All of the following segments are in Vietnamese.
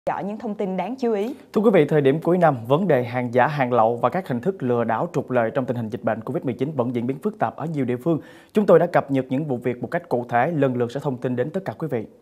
dõi những thông tin đáng chú ý. Thưa quý vị, thời điểm cuối năm, vấn đề hàng giả, hàng lậu và các hình thức lừa đảo trục lợi trong tình hình dịch bệnh Covid-19 vẫn diễn biến phức tạp ở nhiều địa phương. Chúng tôi đã cập nhật những vụ việc một cách cụ thể, lần lượt sẽ thông tin đến tất cả quý vị.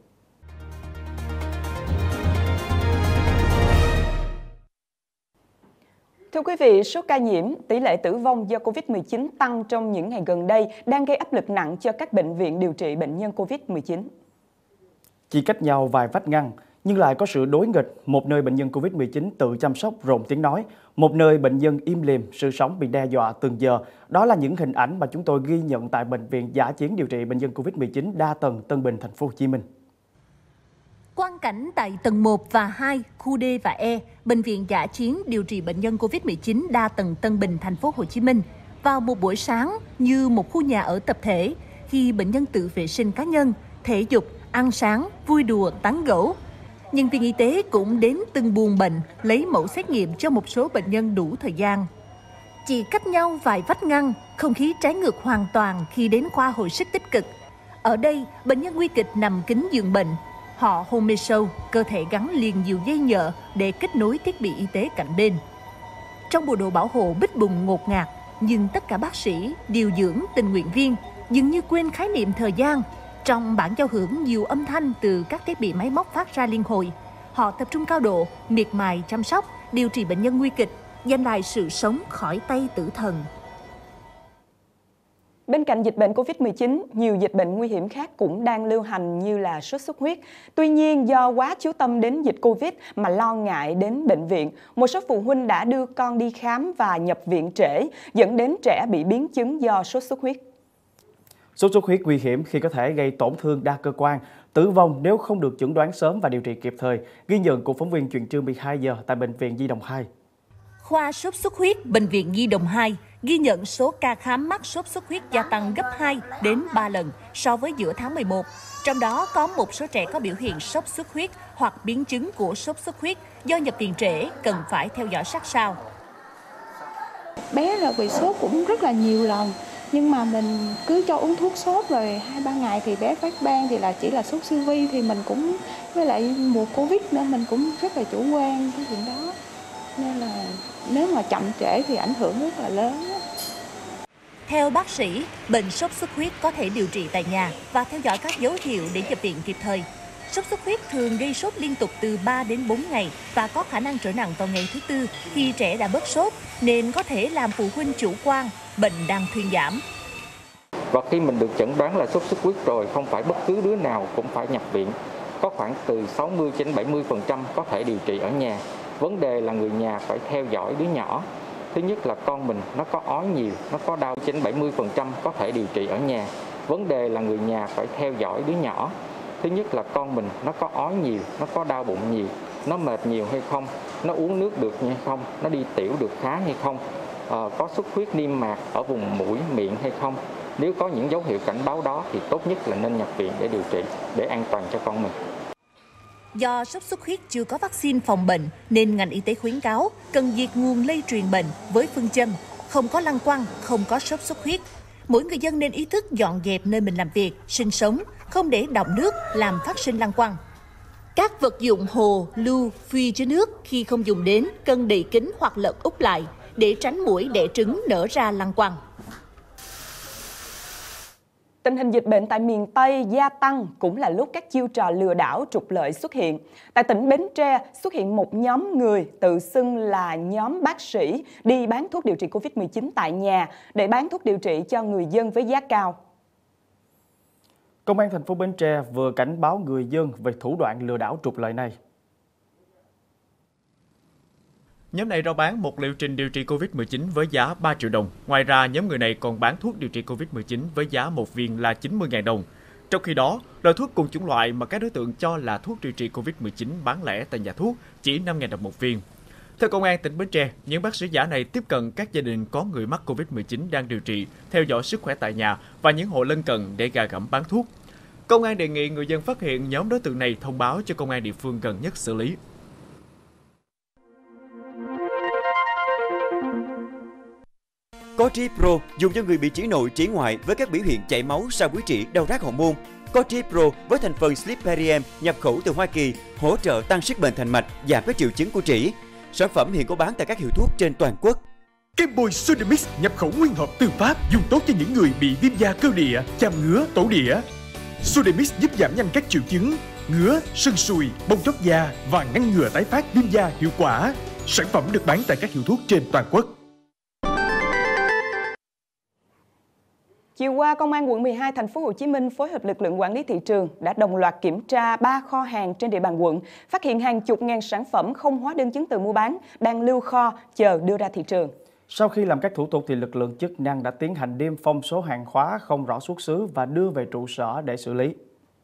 Thưa quý vị, số ca nhiễm, tỷ lệ tử vong do Covid-19 tăng trong những ngày gần đây đang gây áp lực nặng cho các bệnh viện điều trị bệnh nhân Covid-19. Chỉ cách nhau vài vách ngăn, nhưng lại có sự đối nghịch. Một nơi bệnh nhân Covid-19 tự chăm sóc rộn tiếng nói, một nơi bệnh nhân im lìm, sự sống bị đe dọa từng giờ. Đó là những hình ảnh mà chúng tôi ghi nhận tại Bệnh viện Dã chiến điều trị bệnh nhân Covid-19 đa tầng Tân Bình, thành phố Hồ Chí Minh. Quang cảnh tại tầng 1 và 2, khu D và E, Bệnh viện Dã chiến điều trị bệnh nhân Covid-19 đa tầng Tân Bình, thành phố Hồ Chí Minh. Vào một buổi sáng như một khu nhà ở tập thể, khi bệnh nhân tự vệ sinh cá nhân, thể dục, ăn sáng, vui đùa, tán gẫu. Nhân viên y tế cũng đến từng buồng bệnh, lấy mẫu xét nghiệm cho một số bệnh nhân đủ thời gian. Chỉ cách nhau vài vách ngăn, không khí trái ngược hoàn toàn khi đến khoa hồi sức tích cực. Ở đây, bệnh nhân nguy kịch nằm kín giường bệnh. Họ hôn mê sâu, cơ thể gắn liền nhiều dây nhợ để kết nối thiết bị y tế cạnh bên. Trong bộ đồ bảo hộ bít bùng ngột ngạt, nhưng tất cả bác sĩ, điều dưỡng, tình nguyện viên dường như quên khái niệm thời gian. Trong bản giao hưởng nhiều âm thanh từ các thiết bị máy móc phát ra liên hồi. Họ tập trung cao độ, miệt mài chăm sóc, điều trị bệnh nhân nguy kịch, giành lại sự sống khỏi tay tử thần. Bên cạnh dịch bệnh Covid-19, nhiều dịch bệnh nguy hiểm khác cũng đang lưu hành như là sốt xuất huyết. Tuy nhiên, do quá chú tâm đến dịch Covid mà lo ngại đến bệnh viện, một số phụ huynh đã đưa con đi khám và nhập viện trễ, dẫn đến trẻ bị biến chứng do sốt xuất huyết. Sốt xuất huyết nguy hiểm khi có thể gây tổn thương đa cơ quan, tử vong nếu không được chẩn đoán sớm và điều trị kịp thời. Ghi nhận của phóng viên Chuyện trưa 12 giờ tại Bệnh viện Nhi đồng 2. Khoa sốt xuất huyết Bệnh viện Nhi đồng 2 ghi nhận số ca khám mắc sốt xuất huyết gia tăng gấp 2 đến 3 lần so với giữa tháng 11. Trong đó có một số trẻ có biểu hiện sốt xuất huyết hoặc biến chứng của sốt xuất huyết do nhập viện trễ cần phải theo dõi sát sao. Bé là bị sốt cũng rất là nhiều lần, nhưng mà mình cứ cho uống thuốc sốt rồi 2-3 ngày thì bé phát ban thì là chỉ là sốt siêu vi, thì mình cũng với lại mùa Covid nên mình cũng rất là chủ quan cái chuyện đó. Nên là nếu mà chậm trễ thì ảnh hưởng rất là lớn. Theo bác sĩ, bệnh sốt xuất huyết có thể điều trị tại nhà và theo dõi các dấu hiệu để nhập viện kịp thời. Sốt xuất huyết thường gây sốt liên tục từ 3 đến 4 ngày và có khả năng trở nặng vào ngày thứ 4 khi trẻ đã bớt sốt, nên có thể làm phụ huynh chủ quan, bệnh đang thuyên giảm. Và khi mình được chẩn đoán là sốt xuất huyết rồi, không phải bất cứ đứa nào cũng phải nhập viện. Có khoảng từ 60-70% có thể điều trị ở nhà. Vấn đề là người nhà phải theo dõi đứa nhỏ. Thứ nhất là con mình nó có ói nhiều, nó có đau, 70% có thể điều trị ở nhà. Vấn đề là người nhà phải theo dõi đứa nhỏ. Thứ nhất là con mình nó có ói nhiều, nó có đau bụng nhiều, nó mệt nhiều hay không, nó uống nước được hay không, nó đi tiểu được khá hay không, có xuất huyết niêm mạc ở vùng mũi, miệng hay không. Nếu có những dấu hiệu cảnh báo đó thì tốt nhất là nên nhập viện để điều trị, để an toàn cho con mình. Do sốt xuất huyết chưa có vaccine phòng bệnh nên ngành y tế khuyến cáo cần diệt nguồn lây truyền bệnh với phương châm không có lăng quăng, không có sốt xuất huyết. Mỗi người dân nên ý thức dọn dẹp nơi mình làm việc, sinh sống, không để đọng nước làm phát sinh lăng quăng. Các vật dụng hồ, lưu, phi chứa nước khi không dùng đến cần đậy kín hoặc lật úp lại để tránh muỗi đẻ trứng nở ra lăng quăng. Tình hình dịch bệnh tại miền Tây gia tăng cũng là lúc các chiêu trò lừa đảo trục lợi xuất hiện. Tại tỉnh Bến Tre xuất hiện một nhóm người tự xưng là nhóm bác sĩ đi bán thuốc điều trị Covid-19 tại nhà để bán thuốc điều trị cho người dân với giá cao. Công an thành phố Bến Tre vừa cảnh báo người dân về thủ đoạn lừa đảo trục lợi này. Nhóm này rao bán một liệu trình điều trị Covid-19 với giá 3 triệu đồng. Ngoài ra, nhóm người này còn bán thuốc điều trị Covid-19 với giá một viên là 90.000 đồng. Trong khi đó, loại thuốc cùng chủng loại mà các đối tượng cho là thuốc điều trị Covid-19 bán lẻ tại nhà thuốc chỉ 5.000 đồng một viên. Theo Công an tỉnh Bến Tre, những bác sĩ giả này tiếp cận các gia đình có người mắc Covid-19 đang điều trị, theo dõi sức khỏe tại nhà và những hộ lân cận để gạ gẫm bán thuốc. Công an đề nghị người dân phát hiện nhóm đối tượng này thông báo cho công an địa phương gần nhất xử lý. Có Pro dùng cho người bị trĩ nội, trĩ ngoại với các biểu hiện chảy máu, sa quý trĩ, đau rát hậu môn. Cotrip Pro với thành phần Sliparium nhập khẩu từ Hoa Kỳ hỗ trợ tăng sức bền thành mạch, giảm các triệu chứng của trĩ. Sản phẩm hiện có bán tại các hiệu thuốc trên toàn quốc. Kem bôi Sodamix nhập khẩu nguyên hộp từ Pháp, dùng tốt cho những người bị viêm da cơ địa, chàm ngứa, tổ địa. Sodamix giúp giảm nhanh các triệu chứng ngứa, sưng sùi, bong tróc da và ngăn ngừa tái phát viêm da hiệu quả. Sản phẩm được bán tại các hiệu thuốc trên toàn quốc. Chiều qua, Công an quận 12 thành phố Hồ Chí Minh phối hợp lực lượng quản lý thị trường đã đồng loạt kiểm tra 3 kho hàng trên địa bàn quận, phát hiện hàng chục ngàn sản phẩm không hóa đơn chứng từ mua bán đang lưu kho chờ đưa ra thị trường. Sau khi làm các thủ tục thì lực lượng chức năng đã tiến hành niêm phong số hàng hóa không rõ xuất xứ và đưa về trụ sở để xử lý.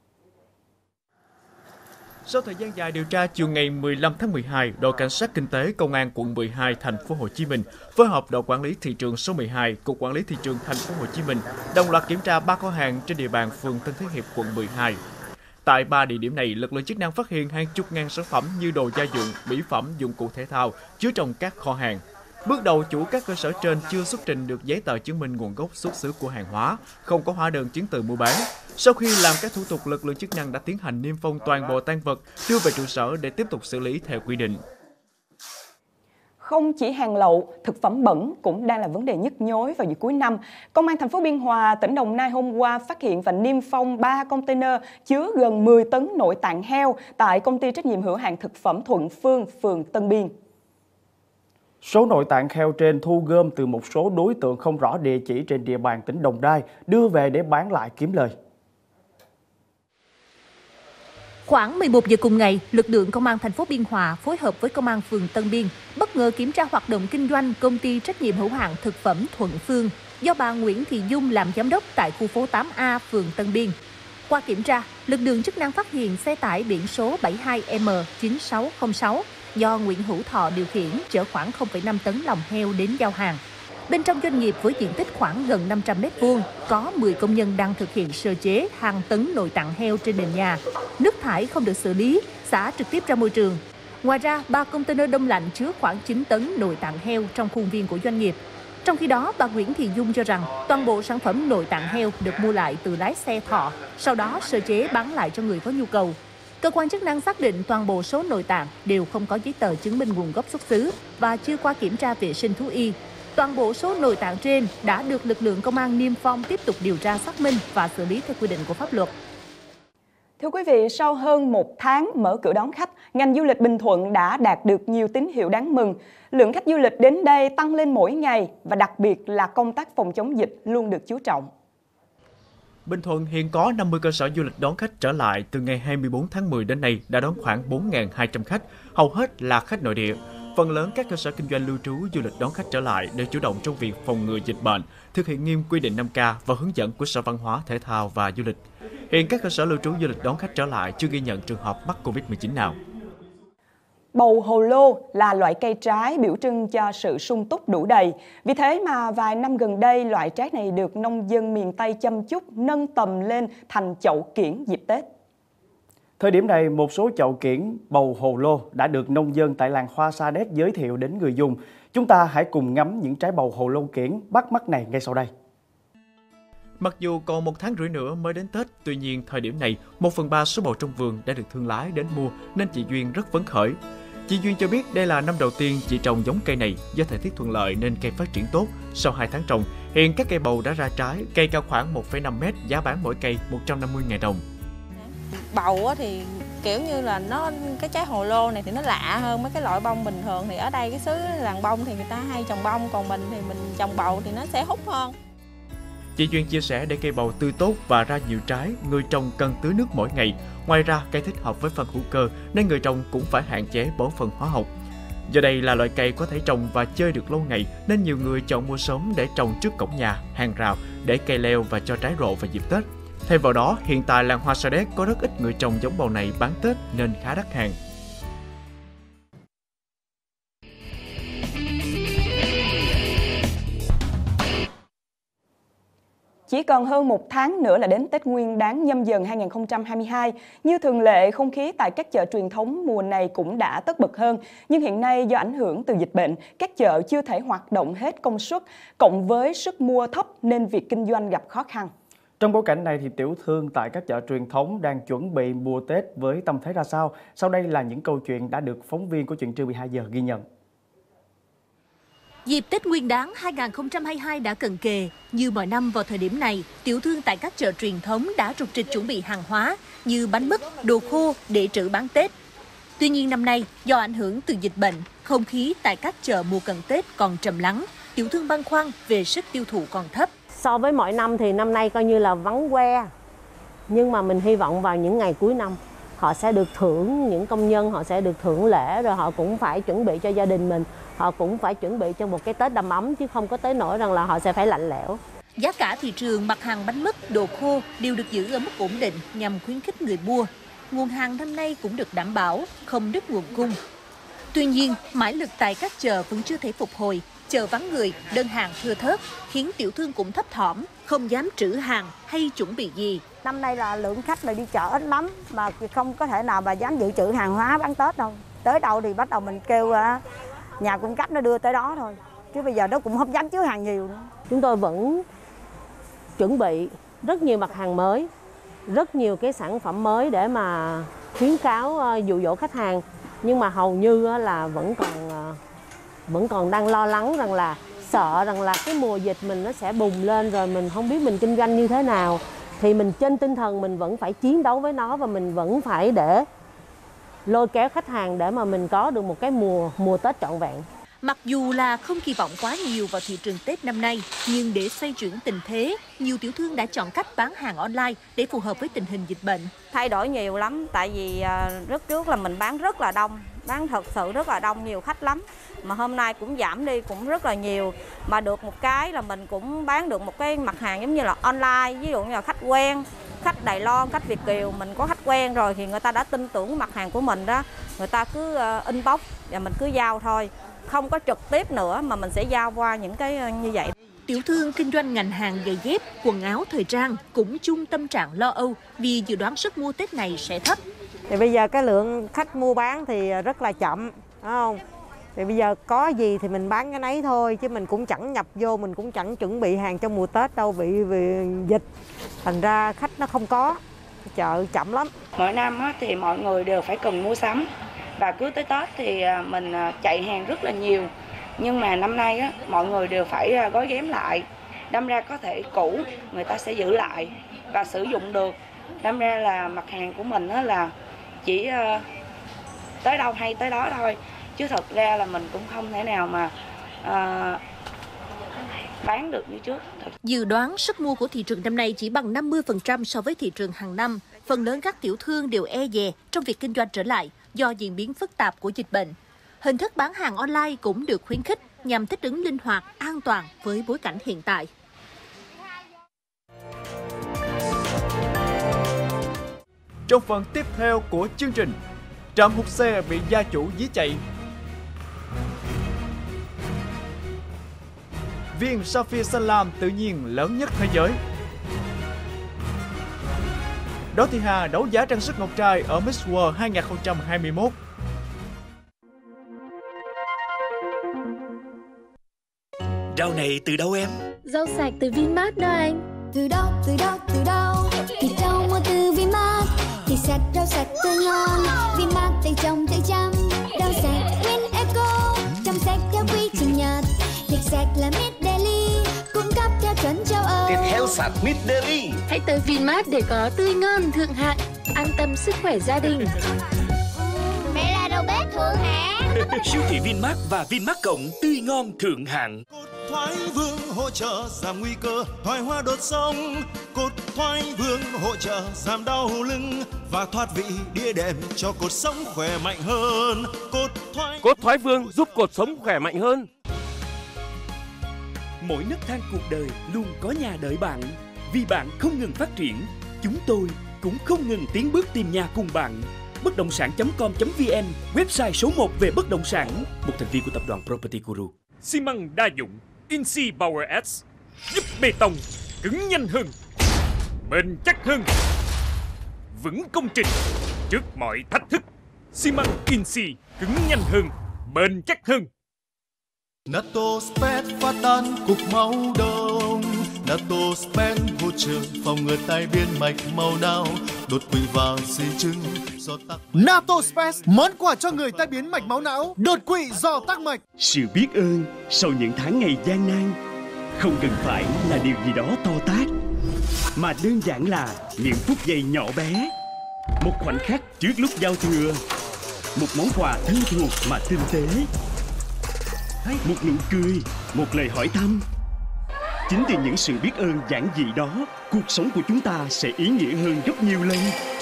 Sau thời gian dài điều tra, chiều ngày 15 tháng 12, đội cảnh sát kinh tế Công an quận 12 thành phố Hồ Chí Minh phối hợp đội quản lý thị trường số 12, Cục Quản lý thị trường thành phố Hồ Chí Minh đồng loạt kiểm tra 3 kho hàng trên địa bàn phường Tân Thế Hiệp, quận 12. Tại 3 địa điểm này, lực lượng chức năng phát hiện hàng chục ngàn sản phẩm như đồ gia dụng, mỹ phẩm, dụng cụ thể thao chứa trong các kho hàng. Bước đầu, chủ các cơ sở trên chưa xuất trình được giấy tờ chứng minh nguồn gốc xuất xứ của hàng hóa, không có hóa đơn chứng từ mua bán. Sau khi làm các thủ tục, lực lượng chức năng đã tiến hành niêm phong toàn bộ tang vật, đưa về trụ sở để tiếp tục xử lý theo quy định. Không chỉ hàng lậu, thực phẩm bẩn cũng đang là vấn đề nhức nhối vào dịp cuối năm. Công an thành phố Biên Hòa, tỉnh Đồng Nai hôm qua phát hiện và niêm phong 3 container chứa gần 10 tấn nội tạng heo tại công ty trách nhiệm hữu hạn thực phẩm Thuận Phương, phường Tân Biên. Số nội tạng heo trên thu gom từ một số đối tượng không rõ địa chỉ trên địa bàn tỉnh Đồng Nai, đưa về để bán lại kiếm lời. Khoảng 11 giờ cùng ngày, lực lượng Công an thành phố Biên Hòa phối hợp với Công an phường Tân Biên bất ngờ kiểm tra hoạt động kinh doanh công ty trách nhiệm hữu hạn thực phẩm Thuận Phương do bà Nguyễn Thị Dung làm giám đốc tại khu phố 8A, phường Tân Biên. Qua kiểm tra, lực lượng chức năng phát hiện xe tải biển số 72M9606 do Nguyễn Hữu Thọ điều khiển chở khoảng 0,5 tấn lòng heo đến giao hàng. Bên trong doanh nghiệp với diện tích khoảng gần 500 m2, có 10 công nhân đang thực hiện sơ chế hàng tấn nội tạng heo trên nền nhà. Nước thải không được xử lý, xả trực tiếp ra môi trường. Ngoài ra, 3 container đông lạnh chứa khoảng 9 tấn nội tạng heo trong khuôn viên của doanh nghiệp. Trong khi đó, bà Nguyễn Thị Dung cho rằng toàn bộ sản phẩm nội tạng heo được mua lại từ lái xe Thọ, sau đó sơ chế bán lại cho người có nhu cầu. Cơ quan chức năng xác định toàn bộ số nội tạng đều không có giấy tờ chứng minh nguồn gốc xuất xứ và chưa qua kiểm tra vệ sinh thú y. Toàn bộ số nội tạng trên đã được lực lượng công an niêm phong tiếp tục điều tra xác minh và xử lý theo quy định của pháp luật. Thưa quý vị, sau hơn 1 tháng mở cửa đón khách, ngành du lịch Bình Thuận đã đạt được nhiều tín hiệu đáng mừng. Lượng khách du lịch đến đây tăng lên mỗi ngày và đặc biệt là công tác phòng chống dịch luôn được chú trọng. Bình Thuận hiện có 50 cơ sở du lịch đón khách trở lại. Từ ngày 24 tháng 10 đến nay đã đón khoảng 4.200 khách, hầu hết là khách nội địa. Phần lớn các cơ sở kinh doanh lưu trú du lịch đón khách trở lại để chủ động trong việc phòng ngừa dịch bệnh, thực hiện nghiêm quy định 5K và hướng dẫn của Sở Văn hóa, Thể thao và Du lịch. Hiện các cơ sở lưu trú du lịch đón khách trở lại chưa ghi nhận trường hợp mắc Covid-19 nào. Bầu hồ lô là loại cây trái biểu trưng cho sự sung túc đủ đầy. Vì thế mà vài năm gần đây, loại trái này được nông dân miền Tây chăm chút nâng tầm lên thành chậu kiểng dịp Tết. Thời điểm này, một số chậu kiểng bầu hồ lô đã được nông dân tại làng Hoa Sa Đéc giới thiệu đến người dùng. Chúng ta hãy cùng ngắm những trái bầu hồ lô kiểng bắt mắt này ngay sau đây. Mặc dù còn 1 tháng rưỡi nữa mới đến Tết, tuy nhiên thời điểm này, 1/3 số bầu trong vườn đã được thương lái đến mua nên chị Duyên rất phấn khởi. Chị Duyên cho biết đây là năm đầu tiên chị trồng giống cây này, do thời tiết thuận lợi nên cây phát triển tốt. Sau 2 tháng trồng, hiện các cây bầu đã ra trái, cây cao khoảng 1,5 m, giá bán mỗi cây 150.000 đồng. Bầu thì kiểu như là cái trái hồ lô này thì nó lạ hơn mấy cái loại bông bình thường. Thì ở đây cái xứ làng bông thì người ta hay trồng bông, còn mình thì mình trồng bầu thì nó sẽ hút hơn. Chị Duyên chia sẻ để cây bầu tươi tốt và ra nhiều trái, người trồng cần tưới nước mỗi ngày. Ngoài ra, cây thích hợp với phân hữu cơ nên người trồng cũng phải hạn chế bón phân hóa học. Do đây là loại cây có thể trồng và chơi được lâu ngày nên nhiều người chọn mua sớm để trồng trước cổng nhà, hàng rào để cây leo và cho trái rộ vào dịp Tết. Thêm vào đó, hiện tại làng Hoa Sa Đéc có rất ít người trồng giống bầu này bán Tết nên khá đắt hàng. Chỉ còn hơn 1 tháng nữa là đến Tết Nguyên đán Nhâm Dần 2022. Như thường lệ, không khí tại các chợ truyền thống mùa này cũng đã tất bật hơn. Nhưng hiện nay do ảnh hưởng từ dịch bệnh, các chợ chưa thể hoạt động hết công suất, cộng với sức mua thấp nên việc kinh doanh gặp khó khăn. Trong bối cảnh này thì tiểu thương tại các chợ truyền thống đang chuẩn bị mua Tết với tâm thế ra sao? Sau đây là những câu chuyện đã được phóng viên của Chuyện trưa 12 giờ ghi nhận. Dịp Tết Nguyên đán 2022 đã cận kề. Như mọi năm vào thời điểm này, tiểu thương tại các chợ truyền thống đã rục rịch chuẩn bị hàng hóa như bánh mứt, đồ khô để trữ bán Tết. Tuy nhiên năm nay, do ảnh hưởng từ dịch bệnh, không khí tại các chợ mùa cận Tết còn trầm lắng, tiểu thương băn khoăn về sức tiêu thụ còn thấp. So với mọi năm thì năm nay coi như là vắng que. Nhưng mà mình hy vọng vào những ngày cuối năm, họ sẽ được thưởng, những công nhân họ sẽ được thưởng lễ, rồi họ cũng phải chuẩn bị cho gia đình mình. Họ cũng phải chuẩn bị cho một cái Tết đầm ấm chứ không có tới nỗi rằng là họ sẽ phải lạnh lẽo. Giá cả thị trường mặt hàng bánh mứt, đồ khô đều được giữ ở mức ổn định nhằm khuyến khích người mua. Nguồn hàng năm nay cũng được đảm bảo, không đứt nguồn cung. Tuy nhiên, mãi lực tại các chợ vẫn chưa thể phục hồi. Chợ vắng người, đơn hàng thưa thớt, khiến tiểu thương cũng thấp thỏm, không dám trữ hàng hay chuẩn bị gì. Năm nay là lượng khách là đi chợ ít lắm, mà không có thể nào mà dám dự trữ hàng hóa bán Tết đâu. Tới đâu thì bắt đầu mình kêu nhà cung cấp nó đưa tới đó thôi. Chứ bây giờ nó cũng không dám chứa hàng nhiều nữa. Chúng tôi vẫn chuẩn bị rất nhiều mặt hàng mới, rất nhiều cái sản phẩm mới để mà khuyến cáo dụ dỗ khách hàng. Nhưng mà hầu như là vẫn còn đang lo lắng rằng là sợ rằng là cái mùa dịch mình nó sẽ bùng lên rồi mình không biết mình kinh doanh như thế nào. Thì mình trên tinh thần mình vẫn phải chiến đấu với nó và mình vẫn phải để lôi kéo khách hàng để mà mình có được một cái mùa Tết trọn vẹn. Mặc dù là không kỳ vọng quá nhiều vào thị trường Tết năm nay, nhưng để xoay chuyển tình thế, nhiều tiểu thương đã chọn cách bán hàng online để phù hợp với tình hình dịch bệnh. Thay đổi nhiều lắm, tại vì rất trước là mình bán rất là đông, bán thật sự rất là đông, nhiều khách lắm. Mà hôm nay cũng giảm đi cũng rất là nhiều. Mà được một cái là mình cũng bán được một cái mặt hàng giống như là online, ví dụ như là khách quen, khách Đài Loan, khách Việt Kiều, mình có khách quen rồi thì người ta đã tin tưởng mặt hàng của mình đó. Người ta cứ inbox và mình cứ giao thôi. Không có trực tiếp nữa mà mình sẽ giao qua những cái như vậy. Tiểu thương kinh doanh ngành hàng giày dép, quần áo thời trang cũng chung tâm trạng lo âu vì dự đoán sức mua Tết này sẽ thấp. Thì bây giờ cái lượng khách mua bán thì rất là chậm, đúng không? Thì bây giờ có gì thì mình bán cái nấy thôi chứ mình cũng chẳng nhập vô, mình cũng chẳng chuẩn bị hàng cho mùa Tết đâu vì dịch. Thành ra khách nó không có, chợ chậm lắm. Mỗi năm thì mọi người đều phải cần mua sắm. Và cứ tới Tết thì mình chạy hàng rất là nhiều. Nhưng mà năm nay mọi người đều phải gói ghém lại. Đâm ra có thể cũ, người ta sẽ giữ lại và sử dụng được. Đâm ra là mặt hàng của mình là chỉ tới đâu hay tới đó thôi. Chứ thật ra là mình cũng không thể nào mà bán được như trước. Dự đoán sức mua của thị trường năm nay chỉ bằng 50% so với thị trường hàng năm. Phần lớn các tiểu thương đều e dè trong việc kinh doanh trở lại do diễn biến phức tạp của dịch bệnh. Hình thức bán hàng online cũng được khuyến khích nhằm thích ứng linh hoạt, an toàn với bối cảnh hiện tại. Trong phần tiếp theo của chương trình, trạm hút xe bị gia chủ dí chạy. Viên Sapphire xanh lam tự nhiên lớn nhất thế giới. Đỗ Thị Hà đấu giá trang sức ngọc trai ở Miss World 2021. Rau này từ đâu em? Rau sạch từ Vinmart đó anh. Từ đâu? Thì rau mua từ Vinmart. Thì sạch rau sạch tươi ngon. Vinmart tay trồng tay chăm. Rau sạch Win Eco. Trong sạch theo quy trình Nhật. Thịt sạch là Mid Daily. Cung cấp theo chuẩn châu Âu. Thịt heo sạch Mid Daily. Hãy tới Vinmart để có tươi ngon thượng hạng. An tâm sức khỏe gia đình. Mẹ là đầu bếp thượng hạng. Siêu thị Vinmart và Vinmart Cộng tươi ngon thượng hạng. Thoái Vương hỗ trợ giảm nguy cơ thoái hóa đốt sống. Cốt Thoái Vương hỗ trợ giảm đau lưng và thoát vị đĩa đệm cho cột sống khỏe mạnh hơn. Cốt Thoái Vương giúp cột sống khỏe mạnh hơn. Mỗi nấc thang cuộc đời luôn có nhà đợi bạn. Vì bạn không ngừng phát triển, chúng tôi cũng không ngừng tiến bước tìm nhà cùng bạn. Bất động sản.com.vn, website số 1 về bất động sản, một thành viên của tập đoàn Property Guru. Xi măng đa dụng Insi Power S giúp bê tông cứng nhanh hơn, bền chắc hơn, vững công trình trước mọi thách thức. Xi măng Insi cứng nhanh hơn, bền chắc hơn. Nato Spet phát tan cục máu đông, NATO Spend hỗ trợ phòng ngừa tai biến mạch máu não, đột quỵ và di chứng do tắc. NATO Spend món quà cho người tai biến mạch máu não, đột quỵ do tắc mạch. Sự biết ơn sau những tháng ngày gian nan không cần phải là điều gì đó to tát, mà đơn giản là những phút giây nhỏ bé, một khoảnh khắc trước lúc giao thừa, một món quà thân thuộc mà tinh tế, một nụ cười, một lời hỏi thăm. Chính từ những sự biết ơn giản dị đó, cuộc sống của chúng ta sẽ ý nghĩa hơn gấp nhiều lần.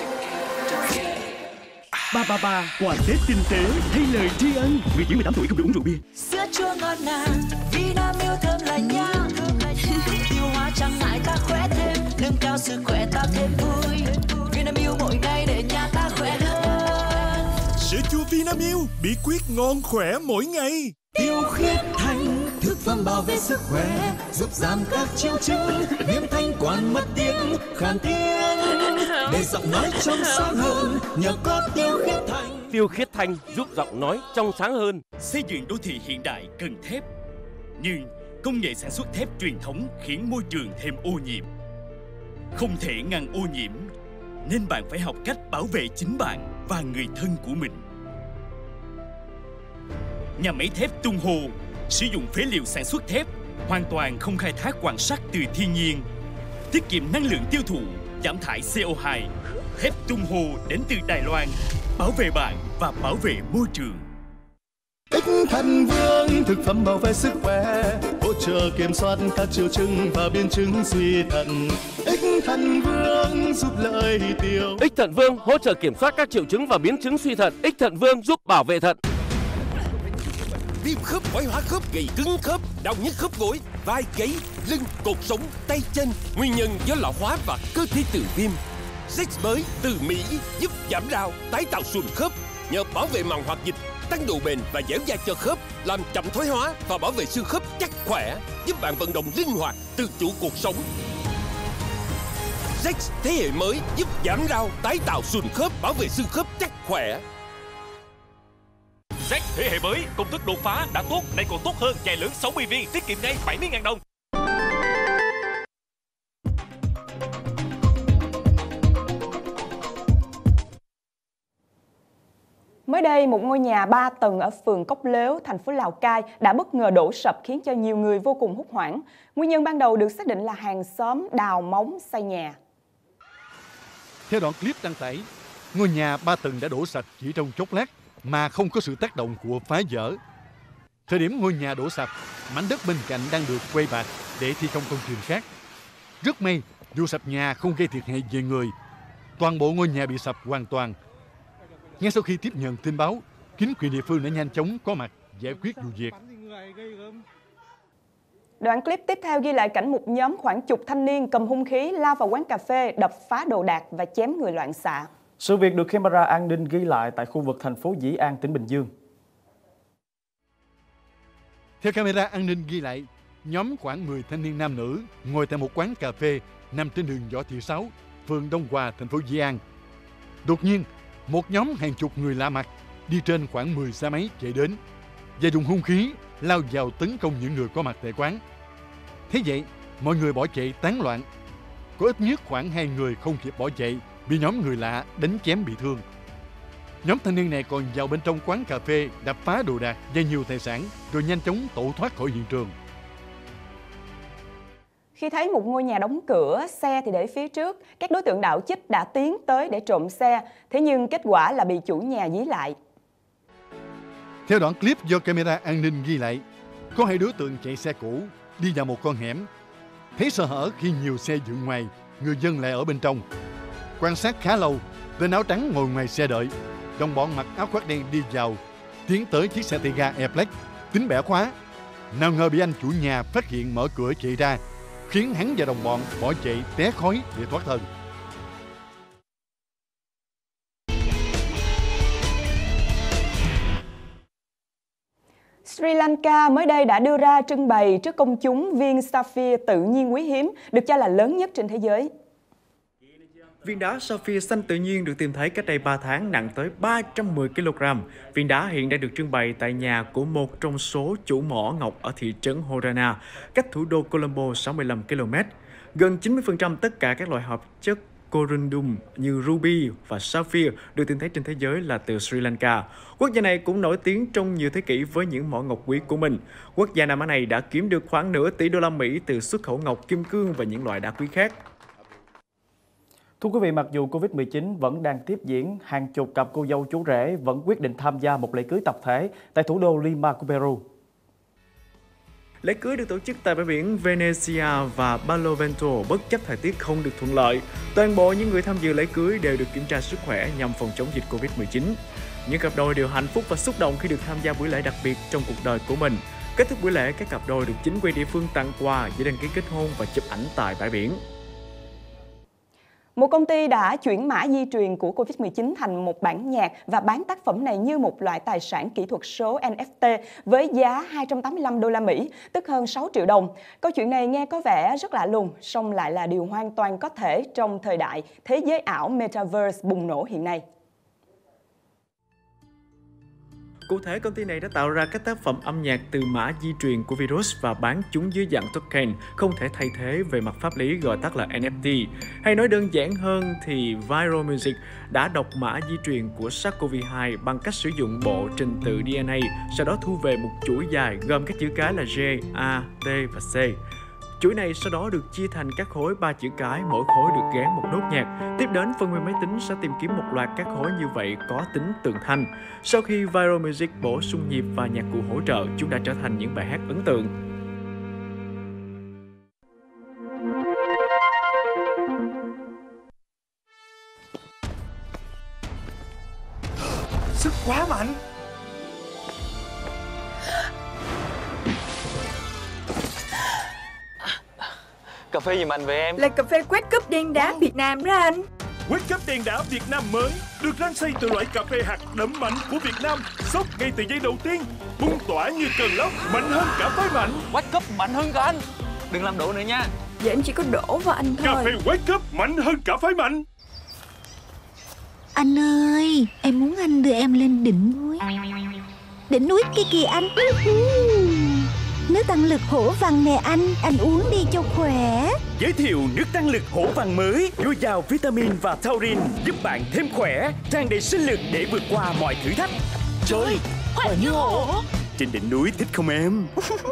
333 quà Tết tinh tế thay lời tri ân. Người dưới 18 tuổi không được uống rượu bia. Sữa chua ngon nàn, Vinamilk thơm là nha. Tiêu hóa chẳng ngại ta khỏe thêm, nâng cao sức khỏe ta thêm vui. Vinamilk mỗi ngày để nhà ta khỏe hơn. Sữa chua Vinamilk, bí quyết ngon khỏe mỗi ngày. Tiêu khiết thành thực phẩm bảo vệ sức khỏe, giúp giảm các triệu chứng viêm thanh quản, mất tiếng, khàn tiếng, để giọng nói trong sáng hơn nhờ có tiêu khiết thành. Tiêu khiết thanh giúp giọng nói trong sáng hơn. Xây dựng đô thị hiện đại cần thép, nhưng công nghệ sản xuất thép truyền thống khiến môi trường thêm ô nhiễm. Không thể ngăn ô nhiễm, nên bạn phải học cách bảo vệ chính bạn và người thân của mình. Nhà máy thép Tung Hồ sử dụng phế liệu sản xuất thép, hoàn toàn không khai thác quặng sắt từ thiên nhiên, tiết kiệm năng lượng tiêu thụ, giảm thải CO2. Thép Tung Hồ đến từ Đài Loan, bảo vệ bạn và bảo vệ môi trường. Ích Thần Vương, thực phẩm bảo vệ sức khỏe, hỗ trợ kiểm soát các triệu chứng và biến chứng suy thận. Ích Thần Vương giúp lợi tiêu. Ích Thận Vương hỗ trợ kiểm soát các triệu chứng và biến chứng suy thận. Ích Thận Vương giúp bảo vệ thận. Viêm khớp, thoái hóa khớp, gầy cứng khớp, đau nhức khớp gối, vai gáy, lưng, cột sống, tay chân, nguyên nhân do lão hóa và cơ thể tự viêm. Zex mới từ Mỹ giúp giảm rau, tái tạo xương khớp, nhờ bảo vệ màng hoạt dịch, tăng độ bền và dẻo dai cho khớp, làm chậm thoái hóa và bảo vệ xương khớp chắc khỏe, giúp bạn vận động linh hoạt, tự chủ cuộc sống. Zex thế hệ mới giúp giảm rau, tái tạo xương khớp, bảo vệ xương khớp chắc khỏe. Z thế hệ mới, công thức đột phá đã tốt, nay còn tốt hơn, chai lớn 60 viên, tiết kiệm ngay 70.000 đồng. Mới đây, một ngôi nhà 3 tầng ở phường Cốc Lếu, thành phố Lào Cai đã bất ngờ đổ sập khiến cho nhiều người vô cùng hốt hoảng. Nguyên nhân ban đầu được xác định là hàng xóm đào móng xây nhà. Theo đoạn clip đăng tải, ngôi nhà 3 tầng đã đổ sập chỉ trong chốc lát mà không có sự tác động của phá dỡ. Thời điểm ngôi nhà đổ sập, mảnh đất bên cạnh đang được quay bạt để thi công công trình khác. Rất may, vụ sập nhà không gây thiệt hại về người. Toàn bộ ngôi nhà bị sập hoàn toàn. Ngay sau khi tiếp nhận tin báo, chính quyền địa phương đã nhanh chóng có mặt giải quyết vụ việc. Đoạn clip tiếp theo ghi lại cảnh một nhóm khoảng chục thanh niên cầm hung khí lao vào quán cà phê, đập phá đồ đạc và chém người loạn xạ. Sự việc được camera an ninh ghi lại tại khu vực thành phố Dĩ An, tỉnh Bình Dương. Theo camera an ninh ghi lại, nhóm khoảng 10 thanh niên nam nữ ngồi tại một quán cà phê nằm trên đường Võ Thị Sáu, phường Đông Hòa, thành phố Dĩ An. Đột nhiên, một nhóm hàng chục người lạ mặt đi trên khoảng 10 xe máy chạy đến và dùng hung khí lao vào tấn công những người có mặt tại quán. Thế vậy, mọi người bỏ chạy tán loạn. Có ít nhất khoảng 2 người không kịp bỏ chạy, bị nhóm người lạ đánh chém bị thương. Nhóm thanh niên này còn vào bên trong quán cà phê đập phá đồ đạc và nhiều tài sản rồi nhanh chóng tẩu thoát khỏi hiện trường. Khi thấy một ngôi nhà đóng cửa, xe thì để phía trước, các đối tượng đạo chích đã tiến tới để trộm xe, thế nhưng kết quả là bị chủ nhà dí lại. Theo đoạn clip do camera an ninh ghi lại, có 2 đối tượng chạy xe cũ đi vào một con hẻm. Thấy sơ hở khi nhiều xe dựng ngoài, người dân lại ở bên trong. Quan sát khá lâu, tên áo trắng ngồi ngoài xe đợi. Đồng bọn mặc áo khoác đen đi vào, tiến tới chiếc xe tay ga Airflex, tính bẻ khóa. Nào ngờ bị anh chủ nhà phát hiện mở cửa chạy ra, khiến hắn và đồng bọn bỏ chạy té khói để thoát thân. Sri Lanka mới đây đã đưa ra trưng bày trước công chúng viên sapphire tự nhiên quý hiếm, được cho là lớn nhất trên thế giới. Viên đá sapphire xanh tự nhiên được tìm thấy cách đây 3 tháng, nặng tới 310 kg. Viên đá hiện đang được trưng bày tại nhà của một trong số chủ mỏ ngọc ở thị trấn Horana, cách thủ đô Colombo 65 km. Gần 90% tất cả các loại hợp chất corundum như ruby và sapphire được tìm thấy trên thế giới là từ Sri Lanka. Quốc gia này cũng nổi tiếng trong nhiều thế kỷ với những mỏ ngọc quý của mình. Quốc gia Nam Á này đã kiếm được khoảng nửa tỷ đô la Mỹ từ xuất khẩu ngọc, kim cương và những loại đá quý khác. Thưa quý vị, mặc dù Covid-19 vẫn đang tiếp diễn, hàng chục cặp cô dâu chú rể vẫn quyết định tham gia một lễ cưới tập thể tại thủ đô Lima của Peru. Lễ cưới được tổ chức tại bãi biển Venezia và Barlovento bất chấp thời tiết không được thuận lợi. Toàn bộ những người tham dự lễ cưới đều được kiểm tra sức khỏe nhằm phòng chống dịch Covid-19. Những cặp đôi đều hạnh phúc và xúc động khi được tham gia buổi lễ đặc biệt trong cuộc đời của mình. Kết thúc buổi lễ, các cặp đôi được chính quyền địa phương tặng quà, giấy đăng ký kết hôn và chụp ảnh tại bãi biển. Một công ty đã chuyển mã di truyền của Covid-19 thành một bản nhạc và bán tác phẩm này như một loại tài sản kỹ thuật số NFT với giá 285 đô la Mỹ, tức hơn 6 triệu đồng. Câu chuyện này nghe có vẻ rất lạ lùng, song lại là điều hoàn toàn có thể trong thời đại thế giới ảo Metaverse bùng nổ hiện nay. Cụ thể, công ty này đã tạo ra các tác phẩm âm nhạc từ mã di truyền của virus và bán chúng dưới dạng token, không thể thay thế về mặt pháp lý, gọi tắt là NFT. Hay nói đơn giản hơn thì Viral Music đã đọc mã di truyền của SARS-CoV-2 bằng cách sử dụng bộ trình tự DNA, sau đó thu về một chuỗi dài gồm các chữ cái là G, A, T và C. Chuỗi này sau đó được chia thành các khối 3 chữ cái, mỗi khối được gán một nốt nhạc. Tiếp đến, phần mềm máy tính sẽ tìm kiếm một loạt các khối như vậy có tính tường thanh. Sau khi Viral Music bổ sung nhịp và nhạc cụ hỗ trợ, chúng đã trở thành những bài hát ấn tượng. Sức quá mạnh. Cà phê gì mà anh về em? Là cà phê Wake Up đen đá Việt Nam đó anh. Wake Up đen đá Việt Nam mới được rang xay từ loại cà phê hạt đậm mạnh của Việt Nam, sốc ngay từ giây đầu tiên, bung tỏa như cơn lốc, mạnh hơn cả phái mạnh. Wake Up mạnh hơn cả anh. Đừng làm đổ nữa nha. Dạ em chỉ có đổ vào anh thôi. Cà phê Wake Up mạnh hơn cả phái mạnh. Anh ơi, em muốn anh đưa em lên đỉnh núi. Đỉnh núi kia kìa anh. Nước tăng lực hổ vàng nè anh uống đi cho khỏe. Giới thiệu nước tăng lực hổ vàng mới, dồi dào vitamin và taurin, giúp bạn thêm khỏe, tràn đầy sinh lực để vượt qua mọi thử thách. Trời, khỏe như hổ. Trên đỉnh núi thích không em?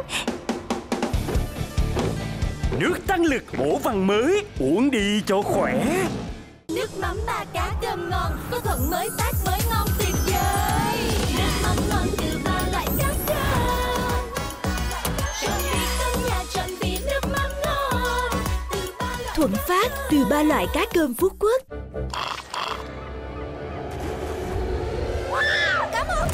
Nước tăng lực hổ vàng mới, uống đi cho khỏe. Nước mắm ba cá cơm ngon, có thuận mới tát mới ngon tuyệt vời. Nước mắm ngon từ ba loại cá cơm. Tròn vị cơm nhà, tròn vị nước mắm ngon. Thuận Phát từ ba loại cá cơm Phú Quốc. Cảm ơn.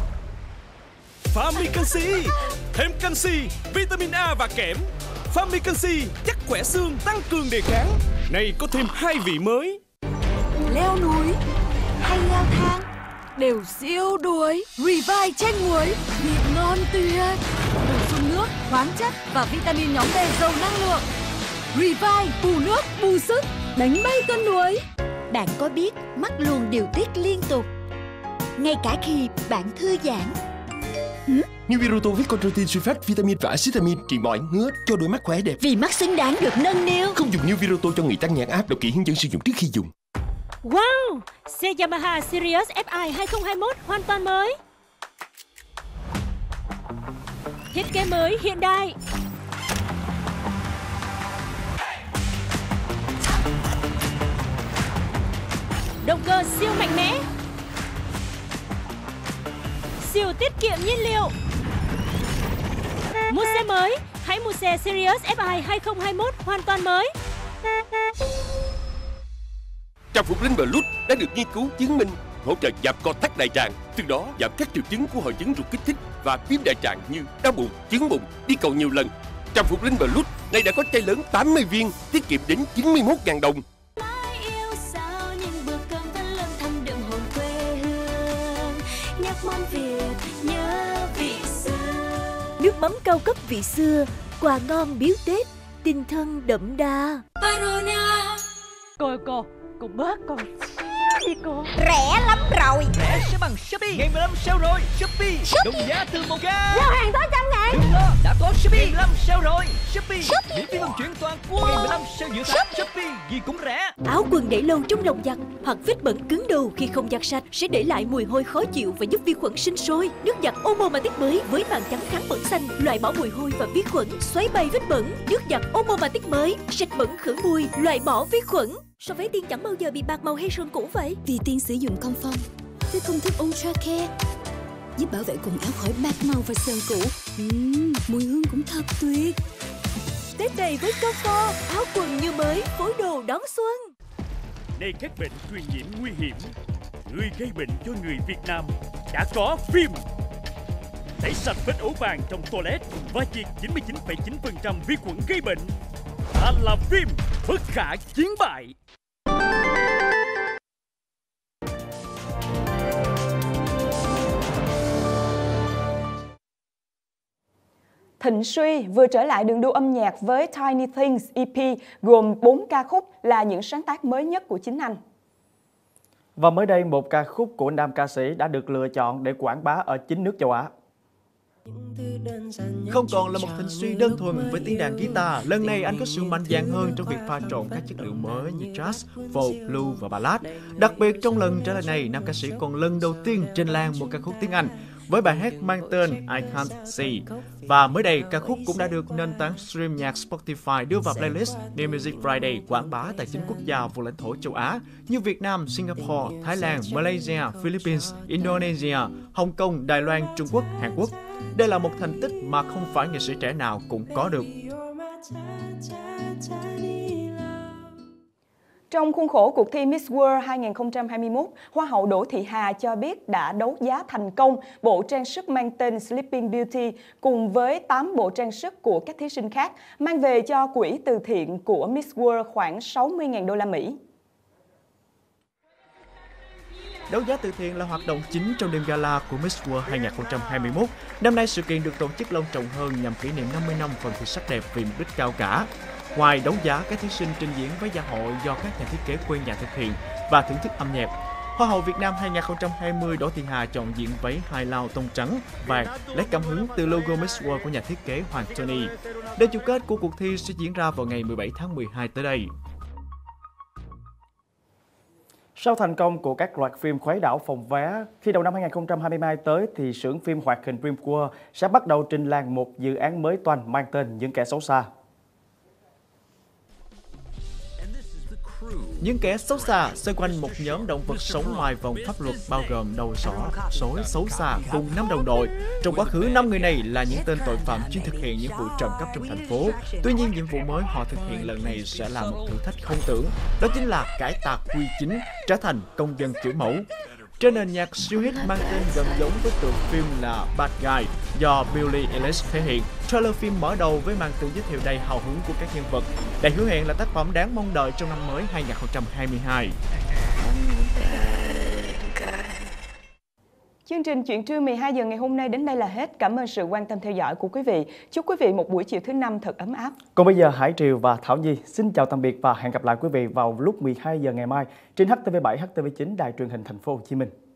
Fami Canxi, thêm canxi, vitamin A và kẽm. Fami Canxi chắc khỏe xương, tăng cường đề kháng. Này có thêm 2 vị mới. Leo núi hay leo thang đều siêu đuối. Revive chanh muối, vị ngon tuyệt. Bổ sung nước, khoáng chất và vitamin nhóm B giàu năng lượng. Revive bù nước, bù sức, đánh bay cơn đuối. Bạn có biết mắt luôn điều tiết liên tục, ngay cả khi bạn thư giãn. New Viruto với chondroitin sulfate, vitamin và acetamin trị mỏi, ngứa cho đôi mắt khỏe đẹp. Vì mắt xứng đáng được nâng niu. Không dùng New Viruto cho người tăng nhãn áp, đọc kỹ hướng dẫn sử dụng trước khi dùng. Wow, xe Yamaha Sirius FI 2021 hoàn toàn mới. Thiết kế mới hiện đại. Động cơ siêu mạnh mẽ. Siêu tiết kiệm nhiên liệu. Mua xe mới, hãy mua xe Sirius FI 2021 hoàn toàn mới. Trang phục Linh Blood đã được nghiên cứu chứng minh hỗ trợ giảm co thắt đại tràng, từ đó giảm các triệu chứng của hội chứng ruột kích thích và viêm đại tràng như đau bụng, chứng bụng, đi cầu nhiều lần. Trang phục Linh Blood này đã có chai lớn 80 viên, tiết kiệm đến 91.000 đồng. Nước mắm cao cấp vị xưa, quà ngon biếu Tết, tinh thân đậm đà. Cô bớt con gì cô? Rẻ lắm rồi. Rẻ sẽ bằng Shopee. Ngày 15 sale rồi. Shopee. Đồng giá từ 1 ca. Giao hàng tới 100.000. Đừng lo, đã có Shopee. Ngày 15 sale rồi. Shopee. Miễn phí vận chuyển toàn quốc. Ngày 15 sale giữa tháng. Shopee gì cũng rẻ. Áo quần để lâu trong lòng giặt hoặc vết bẩn cứng đầu khi không giặt sạch sẽ để lại mùi hôi khó chịu và giúp vi khuẩn sinh sôi. Nước giặt Omomatic mới với màng trắng kháng bẩn xanh loại bỏ mùi hôi và vi khuẩn, xoáy bay vết bẩn. Nước giặt Omomatic mới sạch bẩn khử mùi, loại bỏ vi khuẩn. Sao váy Tiên chẳng bao giờ bị bạc màu hay sơn cũ vậy? Vì Tiên sử dụng Comfort với công thức Ultra Care giúp bảo vệ quần áo khỏi bạc màu và sơn cũ. Mùi hương cũng thật tuyệt. Tết này với Comfort, áo quần như mới, phối đồ đón xuân. Để các bệnh truyền nhiễm nguy hiểm, người gây bệnh cho người Việt Nam đã có Vim. Tẩy sạch vết ố vàng trong toilet và diệt 99,9% vi khuẩn gây bệnh. Ta là Vim, bất khả chiến bại. Thịnh Suy vừa trở lại đường đua âm nhạc với Tiny Things EP gồm 4 ca khúc là những sáng tác mới nhất của chính anh. Và mới đây, một ca khúc của nam ca sĩ đã được lựa chọn để quảng bá ở chính nước châu Á. Không còn là một Thịnh Suy đơn thuần với tiếng đàn guitar, lần này anh có sự mạnh dạn hơn trong việc pha trộn các chất liệu mới như jazz, folk, blues và ballad. Đặc biệt trong lần trở lại này, nam ca sĩ còn lần đầu tiên trên lan một ca khúc tiếng Anh với bài hát mang tên I Can't See. Và mới đây, ca khúc cũng đã được nền tảng stream nhạc Spotify đưa vào playlist New Music Friday quảng bá tại 9 quốc gia vùng lãnh thổ châu Á như Việt Nam, Singapore, Thái Lan, Malaysia, Philippines, Indonesia, Hồng Kông, Đài Loan, Trung Quốc, Hàn Quốc. Đây là một thành tích mà không phải nghệ sĩ trẻ nào cũng có được. Trong khuôn khổ cuộc thi Miss World 2021, Hoa hậu Đỗ Thị Hà cho biết đã đấu giá thành công bộ trang sức mang tên Sleeping Beauty cùng với 8 bộ trang sức của các thí sinh khác, mang về cho quỹ từ thiện của Miss World khoảng 60.000 đô la Mỹ. Đấu giá từ thiện là hoạt động chính trong đêm gala của Miss World 2021. Năm nay, sự kiện được tổ chức long trọng hơn nhằm kỷ niệm 50 năm phần thi sắc đẹp vì mục đích cao cả. Ngoài đấu giá, các thí sinh trình diễn với gia hội do các nhà thiết kế quê nhà thực hiện và thưởng thức âm nhạc. Hoa hậu Việt Nam 2020 Đỗ Thị Hà chọn diện váy high lao tông trắng, vàng, lấy cảm hứng từ logo Miss World của nhà thiết kế Hoàng Tony. Đêm chung kết của cuộc thi sẽ diễn ra vào ngày 17 tháng 12 tới đây. Sau thành công của các loạt phim khuấy đảo phòng vé, khi đầu năm 2022 tới thì xưởng phim hoạt hình DreamWorks sẽ bắt đầu trình làng một dự án mới toanh mang tên Những Kẻ Xấu Xa. Những Kẻ Xấu Xa xoay quanh một nhóm động vật sống ngoài vòng pháp luật bao gồm đầu sỏ, sói, xấu xa cùng 5 đồng đội. Trong quá khứ, 5 người này là những tên tội phạm chuyên thực hiện những vụ trộm cắp trong thành phố. Tuy nhiên, nhiệm vụ mới họ thực hiện lần này sẽ là một thử thách không tưởng. Đó chính là cải tạc quy chính, trở thành công dân kiểu mẫu. Trên nền nhạc siêu hit mang tên gần giống với tựa phim là Bad Guy do Billie Eilish thể hiện, trailer phim mở đầu với màn tự giới thiệu đầy hào hứng của các nhân vật. Đây hứa hẹn là tác phẩm đáng mong đợi trong năm mới 2022. Chương trình Chuyện trưa 12 giờ ngày hôm nay đến đây là hết. Cảm ơn sự quan tâm theo dõi của quý vị. Chúc quý vị một buổi chiều thứ Năm thật ấm áp. Còn bây giờ, Hải Triều và Thảo Nhi xin chào tạm biệt và hẹn gặp lại quý vị vào lúc 12 giờ ngày mai trên HTV7, HTV9 Đài truyền hình Thành phố Hồ Chí Minh.